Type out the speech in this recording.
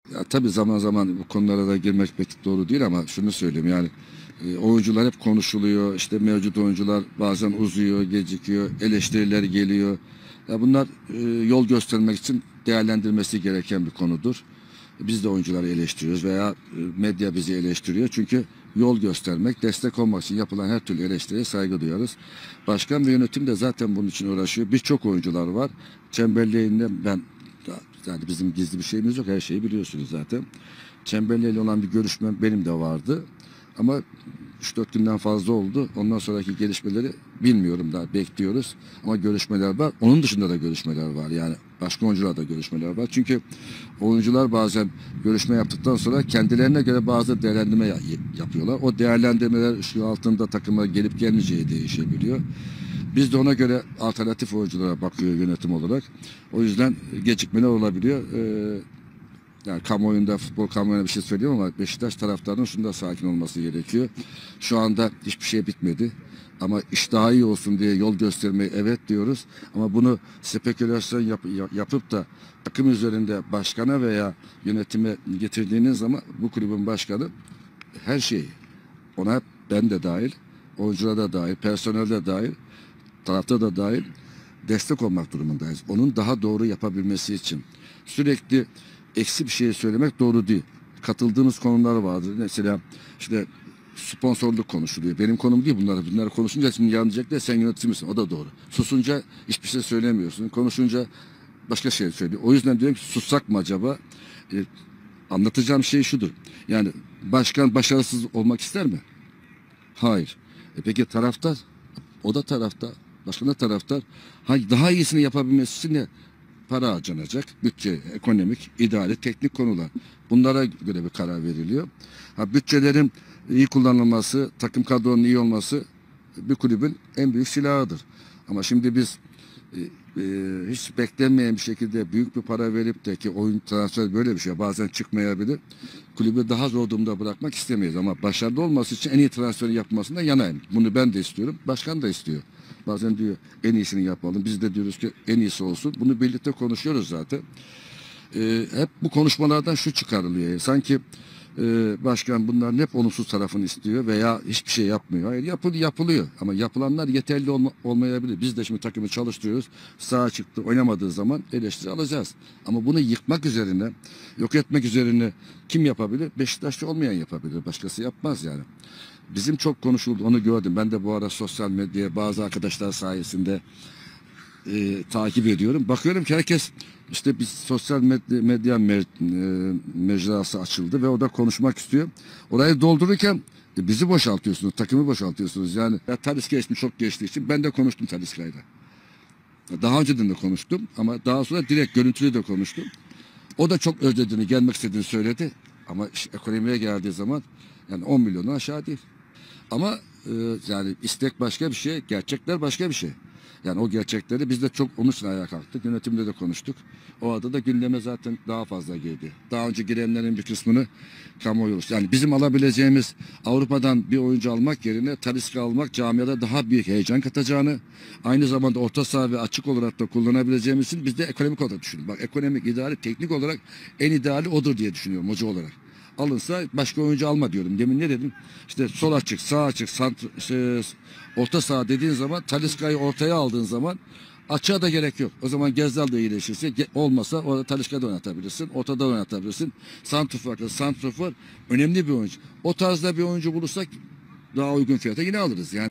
Ya tabii zaman zaman bu konulara da girmek pek doğru değil ama şunu söyleyeyim yani oyuncular hep konuşuluyor. İşte mevcut oyuncular bazen uzuyor, gecikiyor, eleştiriler geliyor. Ya bunlar yol göstermek için değerlendirmesi gereken bir konudur. Biz de oyuncuları eleştiriyoruz veya medya bizi eleştiriyor. Çünkü yol göstermek, destek olmak için yapılan her türlü eleştiriye saygı duyarız. Başkan ve yönetim de zaten bunun için uğraşıyor. Birçok oyuncular var. Çemberliğinde ben yani bizim gizli bir şeyimiz yok. Her şeyi biliyorsunuz zaten. Çemberli'yle olan bir görüşmem benim de vardı. Ama 3-4 günden fazla oldu. Ondan sonraki gelişmeleri bilmiyorum, daha bekliyoruz. Ama görüşmeler var. Onun dışında da görüşmeler var. Yani başka oyuncularla da görüşmeler var. Çünkü oyuncular bazen görüşme yaptıktan sonra kendilerine göre bazı değerlendirme yapıyorlar. O değerlendirmeler şu altında takıma gelip gelmeyeceği değişebiliyor. Biz de ona göre alternatif oyunculara bakıyor yönetim olarak. O yüzden gecikmeler olabiliyor. Yani kamuoyunda, futbol kamuoyuna bir şey söylüyorum ama Beşiktaş taraftarının şunda sakin olması gerekiyor. Şu anda hiçbir şey bitmedi. Ama iş daha iyi olsun diye yol göstermeyi evet diyoruz. Ama bunu spekülasyon yapıp da takım üzerinde başkana veya yönetime getirdiğiniz zaman bu kulübün başkanı her şeyi, ona ben de dahil, oyuncular da dahil, personel de dahil, tarafta da dahil destek olmak durumundayız. Onun daha doğru yapabilmesi için. Sürekli eksi bir şey söylemek doğru değil. Katıldığımız konular vardır. Mesela işte sponsorluk konuşuluyor. Benim konum değil bunlar. Bunlar konuşunca şimdi yanacak da sen yöneticimsin. O da doğru. Susunca hiçbir şey söylemiyorsun. Konuşunca başka şey söylüyor. O yüzden diyorum ki sussak mı acaba? Anlatacağım şey şudur. Yani başkan başarısız olmak ister mi? Hayır. Peki taraftar? O da taraftar. Başkan da taraftar. Daha iyisini yapabilmesi için ne? Para harcanacak, bütçe, ekonomik, idari, teknik konular. Bunlara göre bir karar veriliyor. Bütçelerin iyi kullanılması, takım kadronun iyi olması bir kulübün en büyük silahıdır. Ama şimdi biz hiç beklenmeyen bir şekilde büyük bir para verip de ki oyun transfer böyle bir şey bazen çıkmayabilir. Kulübü daha zor durumda bırakmak istemeyiz ama başarılı olması için en iyi transferi yapmasından yanayım. Bunu ben de istiyorum, başkan da istiyor. Bazen diyor en iyisini yapalım. Biz de diyoruz ki en iyisi olsun. Bunu birlikte konuşuyoruz zaten. Hep bu konuşmalardan şu çıkarılıyor. Sanki başkan bunların hep olumsuz tarafını istiyor veya hiçbir şey yapmıyor. Hayır yapılıyor ama yapılanlar yeterli olmayabilir. Biz de şimdi takımı çalıştırıyoruz. Sağa çıktı oynamadığı zaman eleştiri alacağız. Ama bunu yıkmak üzerine, yok etmek üzerine kim yapabilir? Beşiktaş'ta olmayan yapabilir. Başkası yapmaz yani. Bizim çok konuşuldu onu gördüm. Ben de bu ara sosyal medyaya bazı arkadaşlar sayesinde takip ediyorum. Bakıyorum ki herkes işte bir sosyal medya mecrası açıldı ve o da konuşmak istiyor. Orayı doldururken bizi boşaltıyorsunuz, takımı boşaltıyorsunuz. Yani Talisca ismi çok geçtiği için ben de konuştum Talisca'yla. Daha önceden de konuştum ama daha sonra direkt görüntülü de konuştum. O da çok özlediğini, gelmek istediğini söyledi. Ama ekonomiye geldiği zaman yani 10 milyonu aşağı değil. Ama yani istek başka bir şey, gerçekler başka bir şey. Yani o gerçekleri biz de çok onun için ayağa kalktık. Yönetimde de konuştuk. O arada da gündeme zaten daha fazla girdi. Daha önce girenlerin bir kısmını kamuoyu oluştu. Yani bizim alabileceğimiz Avrupa'dan bir oyuncu almak yerine Talisca almak camiada daha büyük heyecan katacağını, aynı zamanda orta saha ve açık olarak da kullanabileceğimiz için biz de ekonomik olarak düşünüyoruz. Bak ekonomik, idari, teknik olarak en ideali odur diye düşünüyorum hoca olarak. Alınsa başka oyuncu alma diyorum. Demin ne dedim? İşte sol açık, sağ açık, orta saha dediğin zaman Talisca'yı ortaya aldığın zaman açığa da gerek yok. O zaman Gezzal da iyileşirse olmasa orada Talisca'da oynatabilirsin. Ortada oynatabilirsin. Santrfor önemli bir oyuncu. O tarzda bir oyuncu bulursak daha uygun fiyata yine alırız. Yani